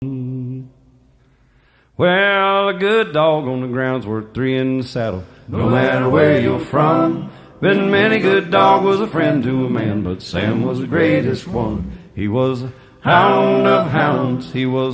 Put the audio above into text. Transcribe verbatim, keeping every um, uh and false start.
Well, a good dog on the ground's worth three in the saddle, no matter where you're from. Been many good dog was a friend to a man, but Sam was the greatest one. He was a hound of hounds, he was